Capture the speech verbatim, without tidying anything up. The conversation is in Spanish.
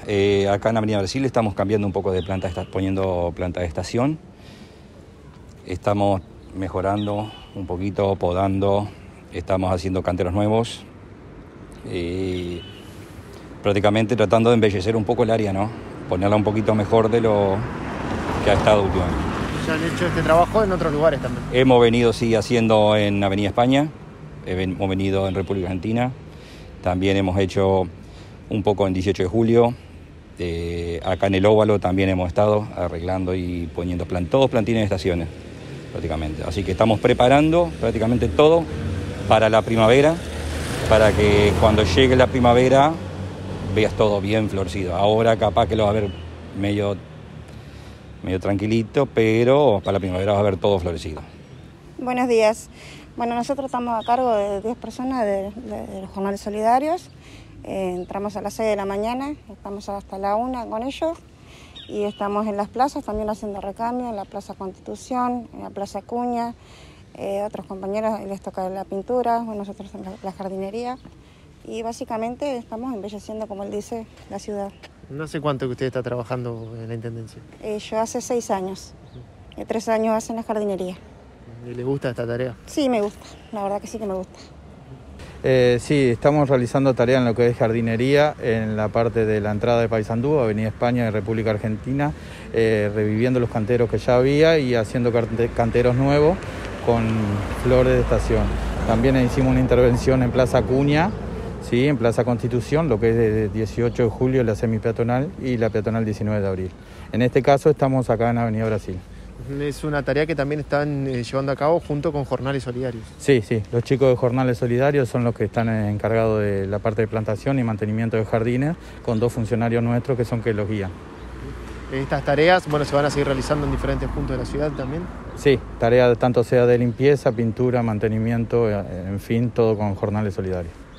Eh, acá en Avenida Brasil estamos cambiando un poco de planta, está poniendo planta de estación. Estamos mejorando un poquito, podando, estamos haciendo canteros nuevos. Y prácticamente tratando de embellecer un poco el área, ¿no? Ponerla un poquito mejor de lo que ha estado últimamente. ¿Ya han hecho este trabajo en otros lugares también? Hemos venido, sí, haciendo en Avenida España, hemos venido en República Argentina, también hemos hecho un poco en dieciocho de julio, eh, acá en el Óvalo también hemos estado arreglando y poniendo plan, todos plantines de estaciones, prácticamente. Así que estamos preparando prácticamente todo para la primavera, para que cuando llegue la primavera veas todo bien florecido. Ahora capaz que lo va a ver medio, medio tranquilito, pero para la primavera va a ver todo florecido. Buenos días. Bueno, nosotros estamos a cargo de diez personas de, de, de los jornales solidarios. Eh, entramos a las seis de la mañana, estamos hasta la una con ellos y estamos en las plazas también haciendo recambio, en la Plaza Constitución, en la Plaza Acuña. Eh, otros compañeros les toca la pintura, nosotros en la, la jardinería. Y básicamente estamos embelleciendo, como él dice, la ciudad. No sé cuánto que usted está trabajando en la Intendencia. Eh, yo hace seis años, y tres años hace en la jardinería. ¿Y le gusta esta tarea? Sí, me gusta, la verdad que sí que me gusta. Eh, sí, estamos realizando tarea en lo que es jardinería, en la parte de la entrada de Paysandú, Avenida España y República Argentina, eh, reviviendo los canteros que ya había y haciendo canteros nuevos con flores de estación. También hicimos una intervención en Plaza Acuña, sí, en Plaza Constitución, lo que es de dieciocho de julio, la semipeatonal y la peatonal diecinueve de abril. En este caso estamos acá en Avenida Brasil. Es una tarea que también están eh, llevando a cabo junto con Jornales Solidarios. Sí, sí, los chicos de Jornales Solidarios son los que están encargados de la parte de plantación y mantenimiento de jardines, con dos funcionarios nuestros que son que los guían. Estas tareas, bueno, se van a seguir realizando en diferentes puntos de la ciudad también. Sí, tareas tanto sea de limpieza, pintura, mantenimiento, en fin, todo con Jornales Solidarios.